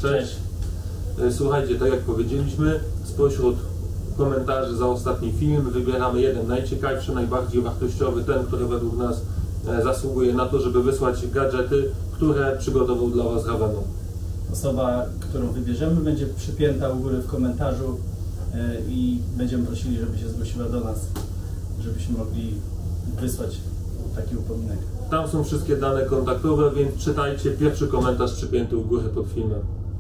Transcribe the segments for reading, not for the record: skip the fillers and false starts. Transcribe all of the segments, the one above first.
Cześć. Słuchajcie, tak jak powiedzieliśmy, spośród komentarzy za ostatni film wybieramy jeden najciekawszy, najbardziej wartościowy, ten, który według nas zasługuje na to, żeby wysłać gadżety, które przygotował dla Was Raveno. Osoba, którą wybierzemy, będzie przypięta u góry w komentarzu i będziemy prosili, żeby się zgłosiła do nas, żebyśmy mogli wysłać taki upominek. Tam są wszystkie dane kontaktowe, więc czytajcie pierwszy komentarz przypięty u góry pod filmem.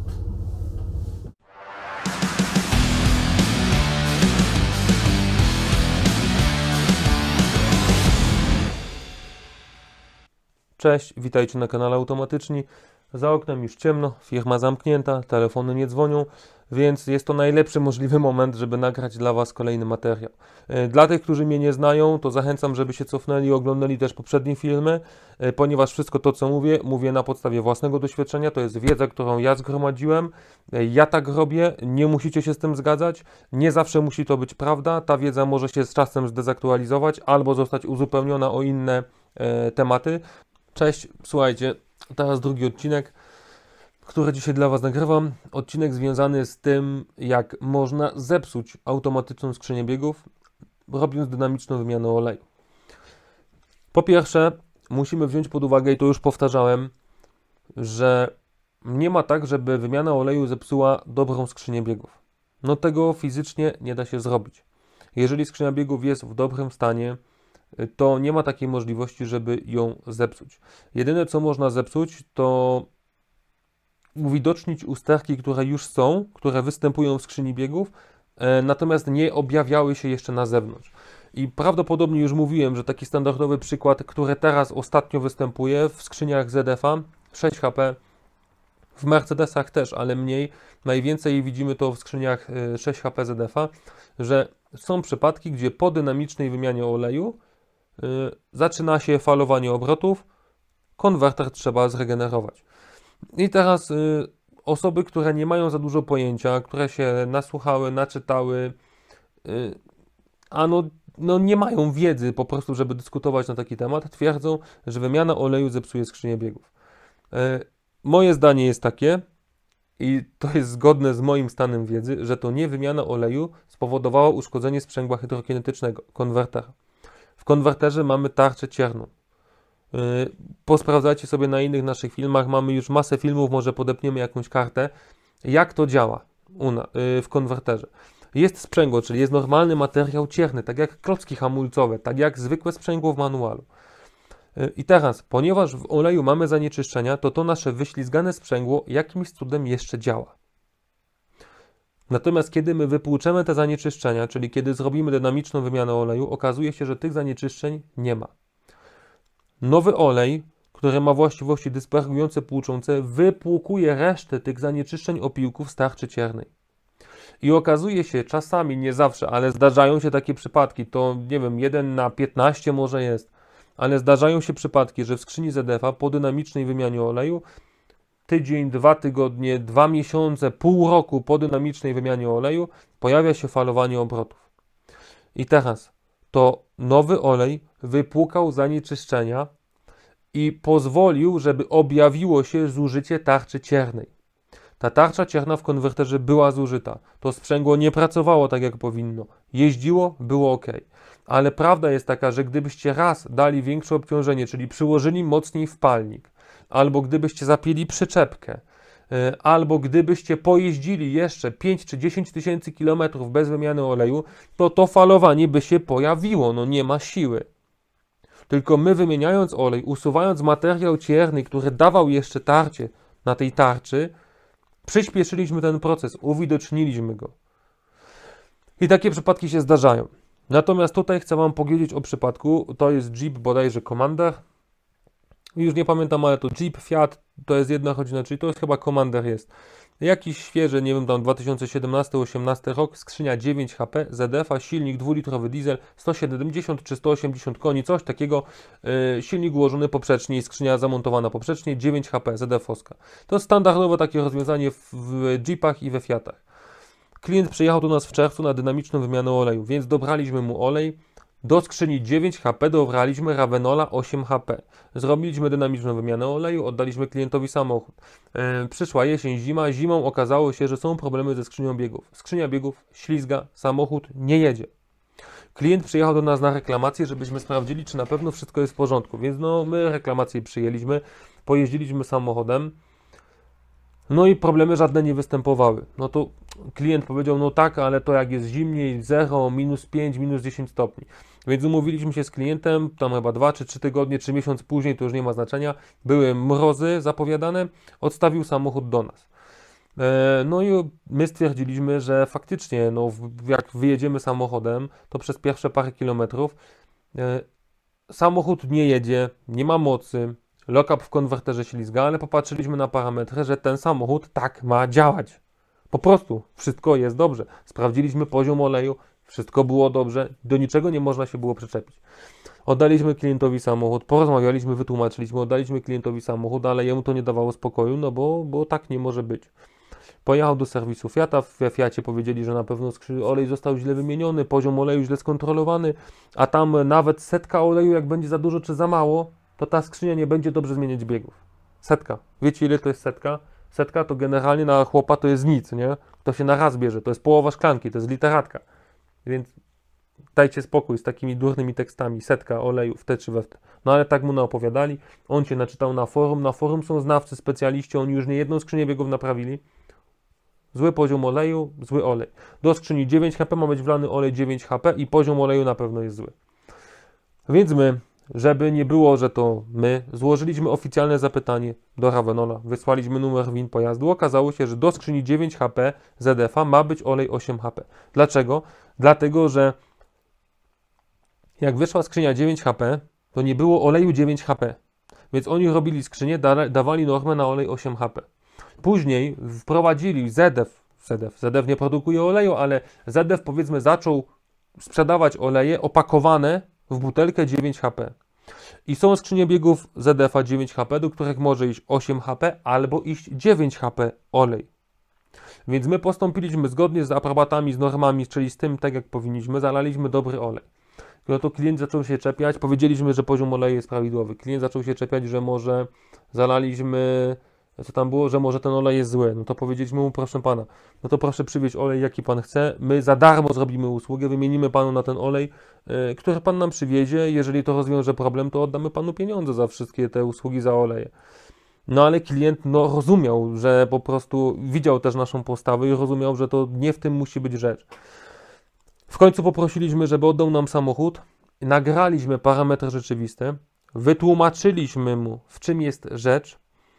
Cześć, witajcie na kanale Automatyczni. Za oknem już ciemno, firma zamknięta, telefony nie dzwonią, więc jest to najlepszy możliwy moment, żeby nagrać dla Was kolejny materiał. Dla tych, którzy mnie nie znają, to zachęcam, żeby się cofnęli i oglądali też poprzednie filmy, ponieważ wszystko to, co mówię na podstawie własnego doświadczenia, to jest wiedza, którą ja zgromadziłem. Ja tak robię, nie musicie się z tym zgadzać, nie zawsze musi to być prawda, ta wiedza może się z czasem zdezaktualizować albo zostać uzupełniona o inne tematy. Cześć, słuchajcie, teraz drugi odcinek, który dzisiaj dla Was nagrywam. Odcinek związany z tym, jak można zepsuć automatyczną skrzynię biegów, robiąc dynamiczną wymianę oleju. Po pierwsze, musimy wziąć pod uwagę, i to już powtarzałem, że nie ma tak, żeby wymiana oleju zepsuła dobrą skrzynię biegów. No tego fizycznie nie da się zrobić. Jeżeli skrzynia biegów jest w dobrym stanie, to nie ma takiej możliwości, żeby ją zepsuć. Jedyne, co można zepsuć, to uwidocznić usterki, które już są, które występują w skrzyni biegów, natomiast nie objawiały się jeszcze na zewnątrz. I prawdopodobnie już mówiłem, że taki standardowy przykład, który teraz ostatnio występuje w skrzyniach ZF-a, 6 HP, w Mercedesach też, ale mniej, najwięcej widzimy to w skrzyniach 6 HP ZF-a, że są przypadki, gdzie po dynamicznej wymianie oleju zaczyna się falowanie obrotów, konwerter trzeba zregenerować. I teraz osoby, które nie mają za dużo pojęcia, które się nasłuchały, naczytały, nie mają wiedzy po prostu, żeby dyskutować na taki temat, twierdzą, że wymiana oleju zepsuje skrzynię biegów. Moje zdanie jest takie, i to jest zgodne z moim stanem wiedzy, że to nie wymiana oleju spowodowała uszkodzenie sprzęgła hydrokinetycznego, konwertera. W konwerterze mamy tarczę cierną. Posprawdzajcie sobie na innych naszych filmach, mamy już masę filmów, może podepniemy jakąś kartę, jak to działa w konwerterze. Jest sprzęgło, czyli jest normalny materiał cierny, tak jak klocki hamulcowe, tak jak zwykłe sprzęgło w manualu. I teraz, ponieważ w oleju mamy zanieczyszczenia, to nasze wyślizgane sprzęgło jakimś cudem jeszcze działa. Natomiast kiedy my wypłuczemy te zanieczyszczenia, czyli kiedy zrobimy dynamiczną wymianę oleju, okazuje się, że tych zanieczyszczeń nie ma. Nowy olej, który ma właściwości dyspergujące, płuczące, wypłukuje resztę tych zanieczyszczeń opiłków z tarczy ciernej. I okazuje się czasami, nie zawsze, ale zdarzają się takie przypadki, to nie wiem, 1 na 15 może jest, ale zdarzają się przypadki, że w skrzyni ZF-a po dynamicznej wymianie oleju tydzień, 2 tygodnie, 2 miesiące, pół roku po dynamicznej wymianie oleju pojawia się falowanie obrotów. I teraz to nowy olej wypłukał zanieczyszczenia i pozwolił, żeby objawiło się zużycie tarczy ciernej. Ta tarcza cierna w konwerterze była zużyta. To sprzęgło nie pracowało tak, jak powinno. Jeździło, było ok. Ale prawda jest taka, że gdybyście raz dali większe obciążenie, czyli przyłożyli mocniej wpalnik, albo gdybyście zapięli przyczepkę, albo gdybyście pojeździli jeszcze 5 czy 10 tysięcy kilometrów bez wymiany oleju, to falowanie by się pojawiło, no nie ma siły. Tylko my, wymieniając olej, usuwając materiał cierny, który dawał jeszcze tarcie na tej tarczy, przyspieszyliśmy ten proces, uwidoczniliśmy go. I takie przypadki się zdarzają. Natomiast tutaj chcę Wam powiedzieć o przypadku, to jest Jeep bodajże Commander, już nie pamiętam, ale to Jeep, Fiat, to jest jedna rodzina, czyli to jest chyba Commander jest. Jakiś świeży, nie wiem, tam 2017-18 rok, skrzynia 9 HP, ZF-a, silnik 2-litrowy diesel, 170 czy 180 koni, coś takiego, silnik ułożony poprzecznie i skrzynia zamontowana poprzecznie, 9 HP, ZF-owska. To standardowe takie rozwiązanie w Jeepach i we Fiatach. Klient przyjechał do nas w czerwcu na dynamiczną wymianę oleju, więc dobraliśmy mu olej, Do skrzyni 9 HP dobraliśmy Ravenola 8 HP. Zrobiliśmy dynamiczną wymianę oleju, oddaliśmy klientowi samochód. Przyszła jesień, zima. Zimą okazało się, że są problemy ze skrzynią biegów. Skrzynia biegów ślizga, samochód nie jedzie. Klient przyjechał do nas na reklamację, żebyśmy sprawdzili, czy na pewno wszystko jest w porządku. Więc no, my reklamację przyjęliśmy, pojeździliśmy samochodem. No i problemy żadne nie występowały. No to klient powiedział, no tak, ale to jak jest zimniej, 0, minus 5, minus 10 stopni. Więc umówiliśmy się z klientem, tam chyba 2 czy 3 tygodnie, czy miesiąc później, to już nie ma znaczenia. Były mrozy zapowiadane, odstawił samochód do nas. No i my stwierdziliśmy, że faktycznie, no, jak wyjedziemy samochodem, to przez pierwsze parę kilometrów samochód nie jedzie, nie ma mocy, lock-up w konwerterze ślizga, ale popatrzyliśmy na parametry, że ten samochód tak ma działać. Po prostu wszystko jest dobrze. Sprawdziliśmy poziom oleju, wszystko było dobrze, do niczego nie można się było przyczepić. Oddaliśmy klientowi samochód, porozmawialiśmy, wytłumaczyliśmy, oddaliśmy klientowi samochód, ale jemu to nie dawało spokoju, no bo tak nie może być. Pojechał do serwisu Fiata, w Fiacie powiedzieli, że na pewno olej został źle wymieniony, poziom oleju źle skontrolowany, a tam nawet setka oleju, jak będzie za dużo czy za mało, to ta skrzynia nie będzie dobrze zmieniać biegów. Setka. Wiecie, ile to jest setka? Setka to generalnie na chłopa to jest nic, nie? To się na raz bierze, to jest połowa szklanki, to jest literatka. Więc dajcie spokój z takimi durnymi tekstami, setka oleju w te czy we w te. No ale tak mu naopowiadali, on się naczytał na forum są znawcy, specjaliści, oni już nie jedną skrzynię biegów naprawili. Zły poziom oleju, zły olej. Do skrzyni 9 HP ma być wlany olej 9 HP i poziom oleju na pewno jest zły. Więc my, żeby nie było, że to my, złożyliśmy oficjalne zapytanie do Ravenola, wysłaliśmy numer VIN pojazdu. Okazało się, że do skrzyni 9 HP ZF-a ma być olej 8 HP. Dlaczego? Dlatego, że jak wyszła skrzynia 9 HP, to nie było oleju 9 HP. Więc oni robili skrzynię, dawali normę na olej 8 HP. Później wprowadzili ZF nie produkuje oleju, ale ZF powiedzmy zaczął sprzedawać oleje opakowane w butelkę 9 HP. I są skrzynie biegów ZF-a 9 HP, do których może iść 8 HP albo iść 9 HP olej. Więc my postąpiliśmy zgodnie z aprobatami, z normami, czyli z tym, tak jak powinniśmy, zalaliśmy dobry olej. No to klient zaczął się czepiać, powiedzieliśmy, że poziom oleju jest prawidłowy. Klient zaczął się czepiać, że może zalaliśmy, co tam było, że może ten olej jest zły. No to powiedzieliśmy mu, proszę pana, no to proszę przywieźć olej, jaki pan chce. My za darmo zrobimy usługę, wymienimy panu na ten olej, który pan nam przywiezie. Jeżeli to rozwiąże problem, to oddamy panu pieniądze za wszystkie te usługi, za oleje. No ale klient rozumiał, że po prostu widział też naszą postawę i rozumiał, że to nie w tym musi być rzecz. W końcu poprosiliśmy, żeby oddał nam samochód, nagraliśmy parametry rzeczywiste, wytłumaczyliśmy mu, w czym jest rzecz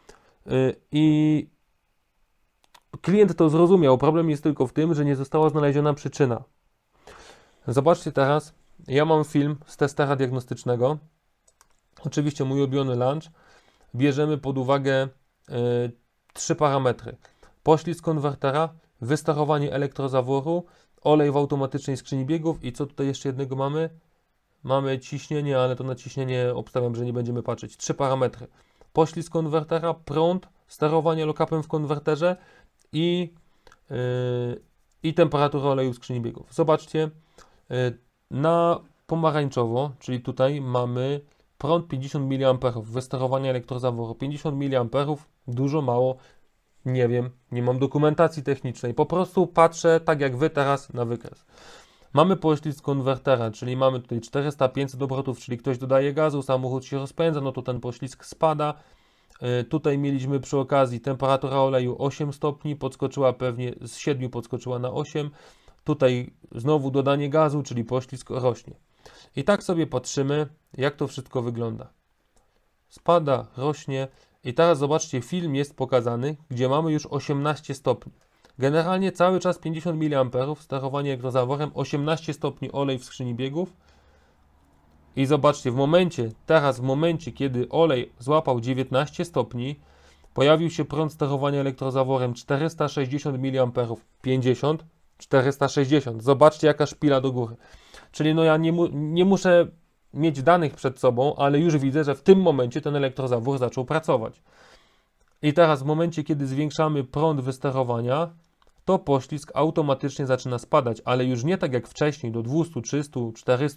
i klient to zrozumiał. Problem jest tylko w tym, że nie została znaleziona przyczyna. Zobaczcie teraz, ja mam film z testera diagnostycznego, oczywiście mój ulubiony lunch. Bierzemy pod uwagę 3 parametry. Poślizg konwertera, wysterowanie elektrozaworu, olej w automatycznej skrzyni biegów i co tutaj jeszcze jednego mamy? Mamy ciśnienie, ale to na ciśnienie obstawiam, że nie będziemy patrzeć. 3 parametry. Poślizg konwertera, prąd, sterowanie lock-upem w konwerterze i temperatura oleju w skrzyni biegów. Zobaczcie, na pomarańczowo, czyli tutaj mamy prąd 50 mA, wysterowanie elektrozaworu 50 mA, dużo, mało, nie wiem, nie mam dokumentacji technicznej, po prostu patrzę tak jak wy teraz na wykres. Mamy poślizg konwertera, czyli mamy tutaj 400-500 obrotów, czyli ktoś dodaje gazu, samochód się rozpędza, no to ten poślizg spada. Tutaj mieliśmy przy okazji temperatura oleju 8 stopni, podskoczyła pewnie z 7 podskoczyła na 8. Tutaj znowu dodanie gazu, czyli poślizg rośnie. I tak sobie patrzymy, jak to wszystko wygląda. Spada, rośnie i teraz zobaczcie, film jest pokazany, gdzie mamy już 18 stopni. Generalnie cały czas 50 mA, sterowanie elektrozaworem, 18 stopni olej w skrzyni biegów. I zobaczcie, teraz w momencie, kiedy olej złapał 19 stopni, pojawił się prąd sterowania elektrozaworem 460 mA, 50, 460. Zobaczcie, jaka szpila do góry. Czyli no ja nie muszę mieć danych przed sobą, ale już widzę, że w tym momencie ten elektrozawór zaczął pracować. I teraz w momencie, kiedy zwiększamy prąd wysterowania, to poślizg automatycznie zaczyna spadać, ale już nie tak jak wcześniej do 200, 300, 400,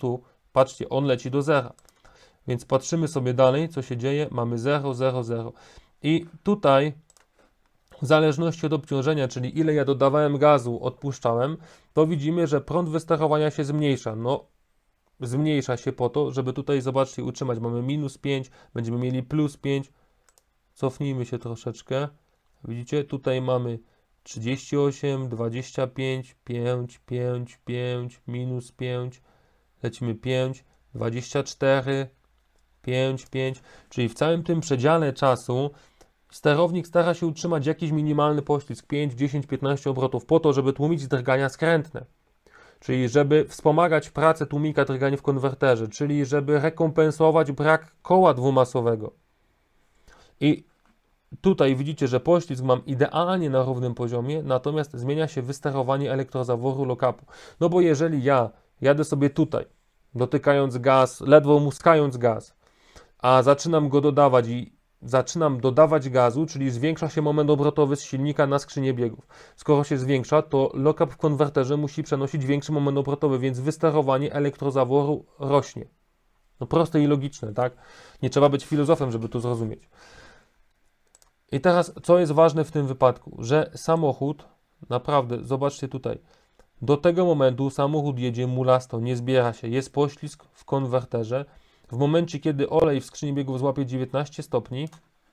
Patrzcie, on leci do zera. Więc patrzymy sobie dalej, co się dzieje. Mamy 0, 0, 0. I tutaj w zależności od obciążenia, czyli ile ja dodawałem gazu, odpuszczałem, to widzimy, że prąd wysterowania się zmniejsza. No, zmniejsza się po to, żeby tutaj, zobaczcie, utrzymać. Mamy minus 5, będziemy mieli plus 5. Cofnijmy się troszeczkę. Widzicie, tutaj mamy 38, 25, 5, 5, 5, minus 5, lecimy 5, 24, 5, 5, czyli w całym tym przedziale czasu sterownik stara się utrzymać jakiś minimalny poślizg 5, 10, 15 obrotów po to, żeby tłumić drgania skrętne. Czyli żeby wspomagać pracę tłumika drgań w konwerterze, czyli żeby rekompensować brak koła dwumasowego. I tutaj widzicie, że poślizg mam idealnie na równym poziomie, natomiast zmienia się wysterowanie elektrozaworu lock-upu. No bo jeżeli ja jadę sobie tutaj, dotykając gaz, ledwo muskając gaz, a zaczynam go dodawać i zaczynam dodawać gazu, czyli zwiększa się moment obrotowy z silnika na skrzynię biegów. Skoro się zwiększa, to lock-up w konwerterze musi przenosić większy moment obrotowy, więc wysterowanie elektrozaworu rośnie. No proste i logiczne, tak? Nie trzeba być filozofem, żeby to zrozumieć. I teraz, co jest ważne w tym wypadku, że samochód, naprawdę, zobaczcie tutaj, do tego momentu samochód jedzie mulasto, nie zbiera się, jest poślizg w konwerterze. W momencie, kiedy olej w skrzyni biegów złapie 19 stopni,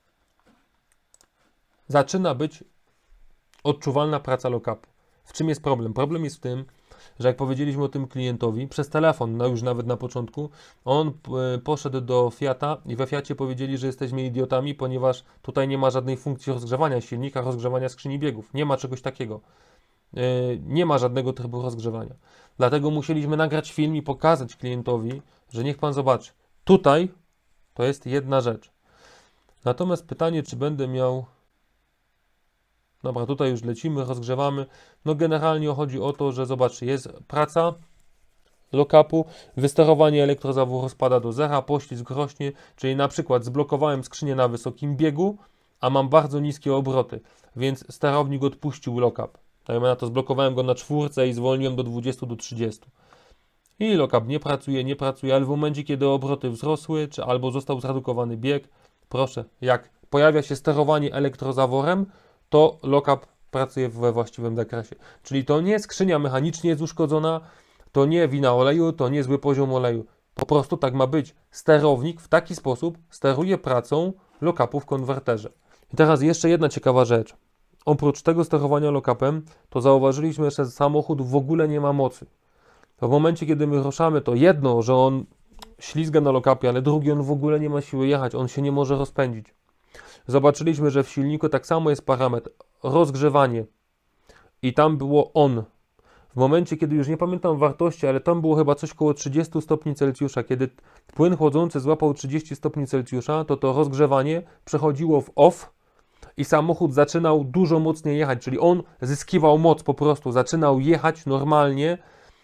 zaczyna być odczuwalna praca lock-upu. W czym jest problem? Problem jest w tym, że jak powiedzieliśmy o tym klientowi, przez telefon, no już nawet na początku, on poszedł do Fiata i we Fiacie powiedzieli, że jesteśmy idiotami, ponieważ tutaj nie ma żadnej funkcji rozgrzewania silnika, rozgrzewania skrzyni biegów. Nie ma czegoś takiego. Nie ma żadnego trybu rozgrzewania. Dlatego musieliśmy nagrać film i pokazać klientowi, że niech pan zobaczy. Tutaj to jest jedna rzecz. Natomiast pytanie, czy będę miał... Dobra, tutaj już lecimy, rozgrzewamy. No generalnie chodzi o to, że zobaczcie, jest praca lock-upu, wysterowanie elektrozaworu spada do zera, poślizg rośnie, czyli na przykład zblokowałem skrzynię na wysokim biegu, a mam bardzo niskie obroty, więc sterownik odpuścił lock-up. Tak na to zblokowałem go na 4 i zwolniłem do 20 do 30. I lock-up nie pracuje, ale w momencie, kiedy obroty wzrosły, czy albo został zredukowany bieg, proszę, jak pojawia się sterowanie elektrozaworem, to lock-up pracuje we właściwym zakresie. Czyli to nie skrzynia mechanicznie jest uszkodzona, to nie wina oleju, to nie zły poziom oleju. Po prostu tak ma być. Sterownik w taki sposób steruje pracą lock-upu w konwerterze. I teraz jeszcze jedna ciekawa rzecz. Oprócz tego sterowania lock-upem, to zauważyliśmy, że samochód w ogóle nie ma mocy. To w momencie, kiedy my ruszamy, to jedno, że on ślizga na lock-upie, ale drugi, on w ogóle nie ma siły jechać, on się nie może rozpędzić. Zobaczyliśmy, że w silniku tak samo jest parametr rozgrzewanie i tam było on. W momencie, kiedy już nie pamiętam wartości, ale tam było chyba coś koło 30 stopni Celsjusza. Kiedy płyn chłodzący złapał 30 stopni Celsjusza, to rozgrzewanie przechodziło w off i samochód zaczynał dużo mocniej jechać, czyli on zyskiwał moc po prostu, zaczynał jechać normalnie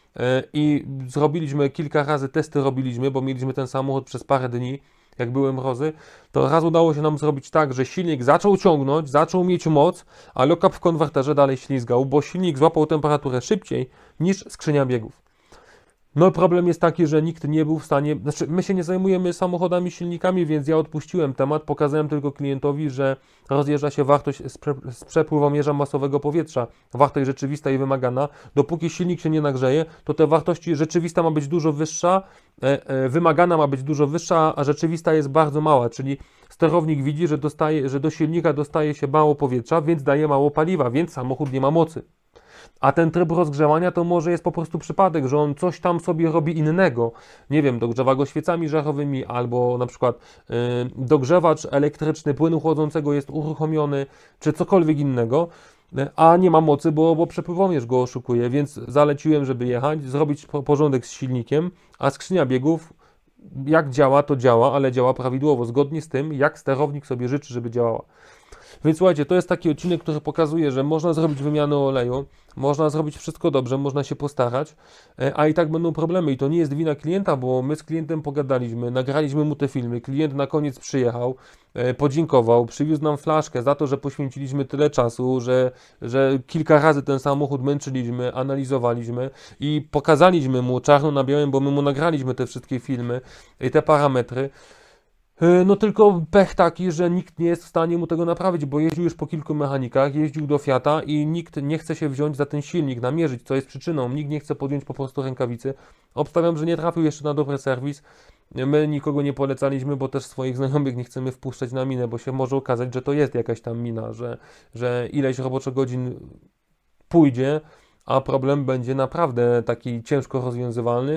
i zrobiliśmy kilka razy testy, bo mieliśmy ten samochód przez parę dni, jak były mrozy, to raz udało się nam zrobić tak, że silnik zaczął ciągnąć, zaczął mieć moc, a lock-up w konwerterze dalej ślizgał, bo silnik złapał temperaturę szybciej niż skrzynia biegów. No problem jest taki, że nikt nie był w stanie, znaczy my się nie zajmujemy samochodami, silnikami, więc ja odpuściłem temat, pokazałem tylko klientowi, że rozjeżdża się wartość z przepływomierza masowego powietrza, wartość rzeczywista i wymagana. Dopóki silnik się nie nagrzeje, to te wartości rzeczywista ma być dużo wyższa, wymagana ma być dużo wyższa, a rzeczywista jest bardzo mała, czyli sterownik widzi, że do silnika dostaje się mało powietrza, więc daje mało paliwa, więc samochód nie ma mocy. A ten tryb rozgrzewania to może jest po prostu przypadek, że on coś tam sobie robi innego. Nie wiem, dogrzewa go świecami żarowymi, albo na przykład dogrzewacz elektryczny płynu chłodzącego jest uruchomiony, czy cokolwiek innego, a nie ma mocy, bo przepływomierz go oszukuje, więc zaleciłem, żeby jechać, zrobić porządek z silnikiem, a skrzynia biegów jak działa, to działa, ale działa prawidłowo, zgodnie z tym, jak sterownik sobie życzy, żeby działała. Więc słuchajcie, to jest taki odcinek, który pokazuje, że można zrobić wymianę oleju, można zrobić wszystko dobrze, można się postarać, a i tak będą problemy. I to nie jest wina klienta, bo my z klientem pogadaliśmy, nagraliśmy mu te filmy, klient na koniec przyjechał, podziękował, przywiózł nam flaszkę za to, że poświęciliśmy tyle czasu, że kilka razy ten samochód męczyliśmy, analizowaliśmy i pokazaliśmy mu czarno na białym, bo my mu nagraliśmy te wszystkie filmy i te parametry. No tylko pech taki, że nikt nie jest w stanie mu tego naprawić, bo jeździł już po kilku mechanikach, jeździł do Fiata i nikt nie chce się wziąć za ten silnik, namierzyć, co jest przyczyną. Nikt nie chce podjąć po prostu rękawicy. Obstawiam, że nie trafił jeszcze na dobry serwis. My nikogo nie polecaliśmy, bo też swoich znajomych nie chcemy wpuszczać na minę, bo się może okazać, że to jest jakaś tam mina, że ileś roboczogodzin pójdzie, a problem będzie naprawdę taki ciężko rozwiązywalny.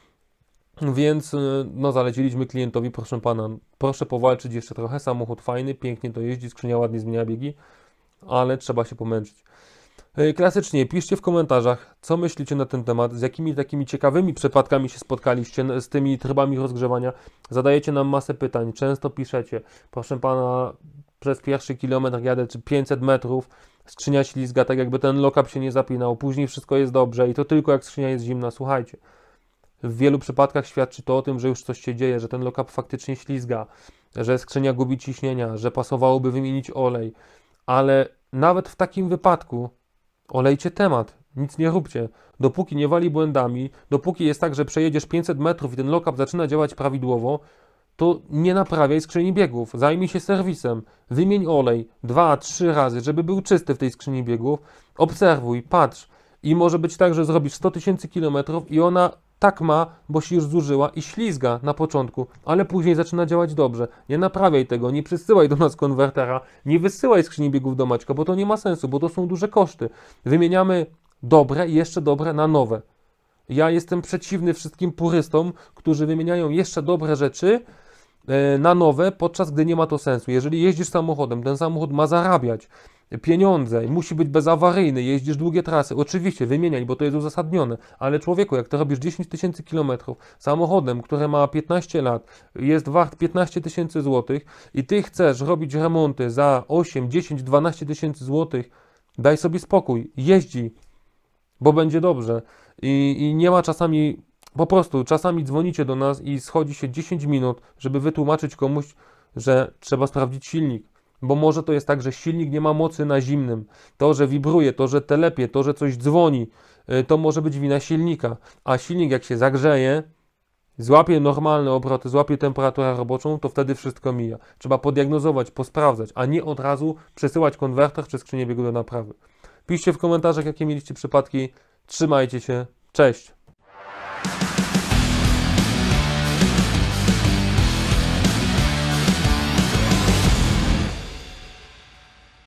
Więc no zaleciliśmy klientowi, proszę pana, proszę powalczyć jeszcze trochę, samochód fajny, pięknie to jeździ, skrzynia ładnie zmienia biegi, ale trzeba się pomęczyć. Klasycznie, piszcie w komentarzach, co myślicie na ten temat, z jakimi takimi ciekawymi przypadkami się spotkaliście z tymi trybami rozgrzewania. Zadajecie nam masę pytań, często piszecie, proszę pana, przez pierwszy kilometr jadę, czy 500 metrów, skrzynia ślizga, tak jakby ten lock-up się nie zapinał, później wszystko jest dobrze i to tylko jak skrzynia jest zimna. Słuchajcie, w wielu przypadkach świadczy to o tym, że już coś się dzieje, że ten lock-up faktycznie ślizga, że skrzynia gubi ciśnienia, że pasowałoby wymienić olej, ale nawet w takim wypadku olejcie temat, nic nie róbcie. Dopóki nie wali błędami, dopóki jest tak, że przejedziesz 500 metrów i ten lock-up zaczyna działać prawidłowo, to nie naprawiaj skrzyni biegów, zajmij się serwisem, wymień olej 2-3 razy, żeby był czysty w tej skrzyni biegów, obserwuj, patrz i może być tak, że zrobisz 100 000 kilometrów i ona tak ma, bo się już zużyła i ślizga na początku, ale później zaczyna działać dobrze. Nie naprawiaj tego, nie przysyłaj do nas konwertera, nie wysyłaj skrzyni biegów do Maćka, bo to nie ma sensu, bo to są duże koszty. Wymieniamy dobre i jeszcze dobre na nowe. Ja jestem przeciwny wszystkim purystom, którzy wymieniają jeszcze dobre rzeczy na nowe, podczas gdy nie ma to sensu. Jeżeli jeździsz samochodem, ten samochód ma zarabiać pieniądze, musi być bezawaryjny, jeździsz długie trasy, oczywiście wymieniaj, bo to jest uzasadnione, ale człowieku, jak ty robisz 10 000 kilometrów samochodem, który ma 15 lat, jest wart 15 000 złotych i ty chcesz robić remonty za 8, 10, 12 000 złotych, daj sobie spokój, jeździ, bo będzie dobrze i nie ma czasami, po prostu czasami dzwonicie do nas i schodzi się 10 minut, żeby wytłumaczyć komuś, że trzeba sprawdzić silnik. Bo może to jest tak, że silnik nie ma mocy na zimnym. To, że wibruje, to, że telepie, to, że coś dzwoni, to może być wina silnika. A silnik jak się zagrzeje, złapie normalne obroty, złapie temperaturę roboczą, to wtedy wszystko mija. Trzeba podiagnozować, posprawdzać, a nie od razu przesyłać konwerter czy skrzynię biegu do naprawy. Piszcie w komentarzach, jakie mieliście przypadki. Trzymajcie się. Cześć!